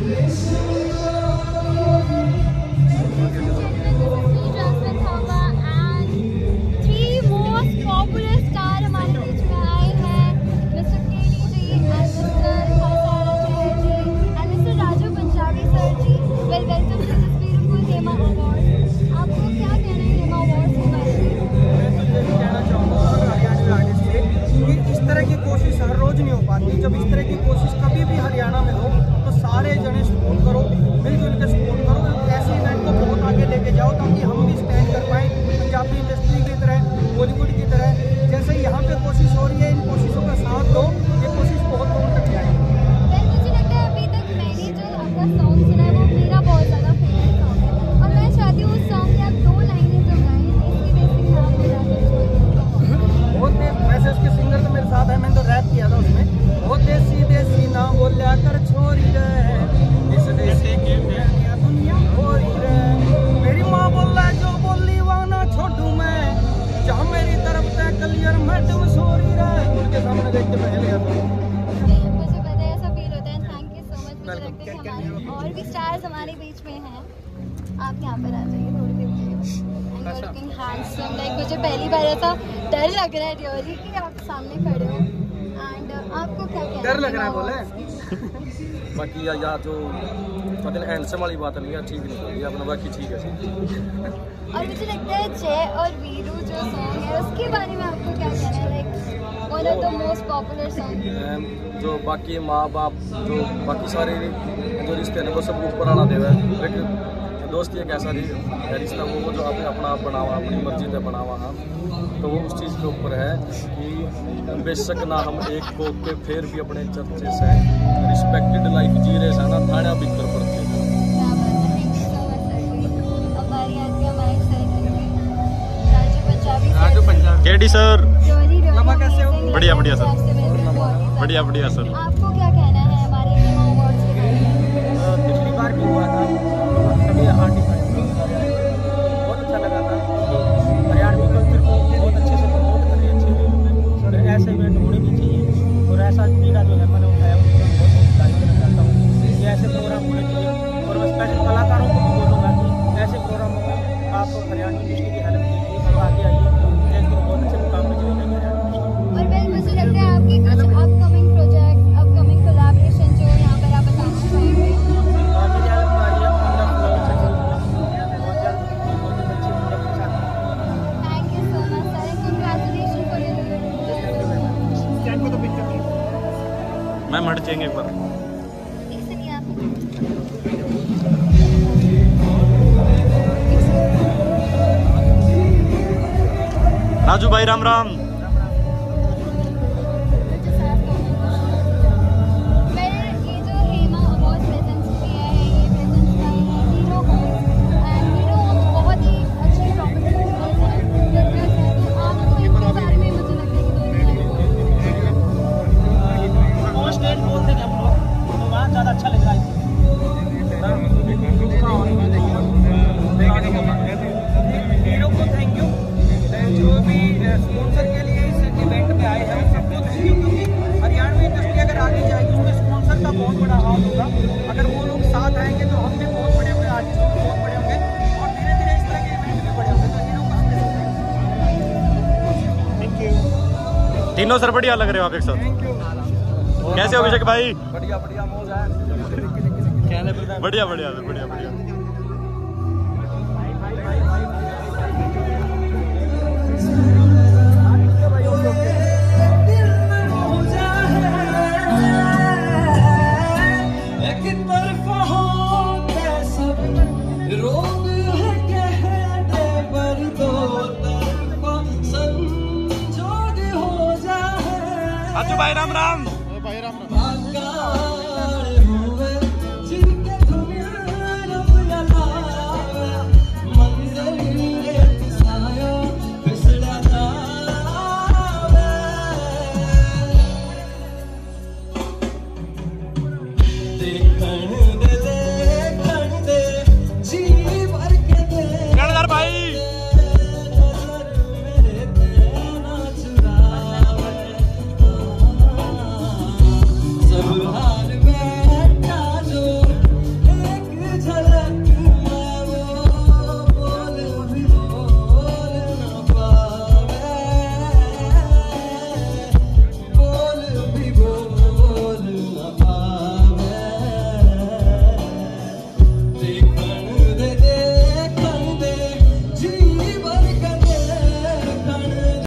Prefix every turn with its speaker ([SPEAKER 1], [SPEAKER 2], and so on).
[SPEAKER 1] जब इस तरह की कोशिश कभी भी हरियाणा में हो तो सारे जने सपोर्ट करो, मिलजुल के सपोर्ट करो, ऐसे इवेंट को बहुत आगे लेके जाओ ताकि हम भी स्टैंड कर पाएँ पंजाबी इंडस्ट्री की तरह, बॉलीवुड की तरह। जैसे यहाँ पे कोशिश हो रही है, इन कोशिशों का साथ दो, ये कोशिश बहुत दूर तक जाएगी।
[SPEAKER 2] मुझे लगता है अभी तक मैंने जो आपका सॉन्ग सुना है वो मेरा बहुत ज़्यादा फेवरेट सॉन्ग है और मैं चाहती हूँ उस सॉन्ग की आप 2 लाइनें जो गाएं इसकी बेसिक नाम हो जाए।
[SPEAKER 1] बहुत वैसे उसके सिंगर तो मेरे साथ है, मैंने तो रैप किया था उसमें। बहुत देसी देसी ना बोलिया कर छोरी रे, इस देसी की दुनिया खोरी रे, मेरी माँ बोला जो बोली वहाँ ना छोड़ू मैं, जहाँ मेरी तरफ तय क्लियर मैडम सोरी रे। उनके सामने देख के मैं हिल गया था।
[SPEAKER 2] मुझे पता है ऐसा फील होता है। Thank you so much. मुझे लगता है कि हमारे और भी स्टार्स हमारे बीच में हैं। आप यहाँ पर आ जाइए थोड़ी देर के लिए। लुकिंग हैंडसम, लाइक मुझे पहली बार ऐसा डर लग रहा है रियली कि आप सामने खड़े हो। एंड आपको क्या कहना है?
[SPEAKER 1] डर लग रहा है बोले बाकी या जो मतलब हैंडसम वाली बात नहीं है, ठीक नहीं है अपना, बाकी ठीक है।
[SPEAKER 2] और मुझे लगता है जय और वीरू जो सॉन्ग है उसके बारे में आपको क्या कहना है? Like one of the most popular song.
[SPEAKER 1] जो बाकी माँ बाप जो बाकी सारे जो रिश्ते हैं वो सब ऊपर आना देवा है, लेकिन दोस्ती एक ऐसा रिश्ता वो जो आपने अपना आप बनावा, अपनी मर्जी से बनावा हाँ, तो वो उस चीज़ के ऊपर है कि बेशक ना हम एक को के फिर भी अपने चर्चे से रिस्पेक्टेड लाइफ जी रहे हैं ना, थाना बिकर पड़ते हैं। राजू पंजाबी
[SPEAKER 3] केडी सर,
[SPEAKER 1] कैसे हो?
[SPEAKER 3] बढ़िया बढ़िया सर, बढ़िया बढ़िया सर।
[SPEAKER 2] आपको क्या कहना है हमारे हेमा अवार्ड्स के बारे में?
[SPEAKER 1] पिछली बार भी हुआ था, सभी आर्टिस्ट बहुत अच्छा लगा था। हरियाणवी कल्चर को बहुत अच्छे से प्रमोट कर रहे हैं, अच्छे वे ऐसे इवेंट होने भी चाहिए और ऐसा पीड़ा जो है मैंने उठाया उसको बहुत बहुत तारीफ करना चाहता हूँ। ये ऐसे प्रोग्राम होने चाहिए और मैं स्पेशल कलाकारों को भी बोलूँगा कि ऐसे प्रोग्रामों में आप हरियाणवी इंडस्ट्री की हेल्प कीजिए और आगे आइए, एक दिन बहुत अच्छे मुकाम पर चले जाएंगे हरियाणा।
[SPEAKER 2] और वेल मुझे लगता है आपके कुछ अपकमिंग प्रोजेक्ट, अपकमिंग कोलैबोरेशन जो यहाँ पर आप बताना चाहेंगे? Thank you so much sir, congratulation for
[SPEAKER 3] ma'am हट जाएंगे एक बार।
[SPEAKER 2] इसलिए आप
[SPEAKER 3] राजू भाई राम राम।
[SPEAKER 1] स्पॉन्सर के लिए इस इवेंट में आए हैं सबको थैंक यू, क्योंकि हरियाणवी इंडस्ट्री अगर आगे जाएगी उसमें स्पॉन्सर का बहुत बड़ा हाथ होगा। अगर वो लोग साथ आएंगे तो हम भी बहुत बड़े होंगे, आर्टिस्ट भी बहुत बड़े होंगे और धीरे धीरे इस तरह के इवेंट भी बड़े होंगे। तो इन लोगों को थैंक यू।
[SPEAKER 3] तीनों सर बढ़िया लग रहे हो आप एक साथ।
[SPEAKER 1] Thank you.
[SPEAKER 3] कैसे हो अभिषेक भाई?
[SPEAKER 1] बढ़िया बढ़िया मौज है।
[SPEAKER 3] बढ़िया बढ़िया बढ़िया बढ़िया। राजू भाई राम राम। भाई राम राम।
[SPEAKER 4] देखण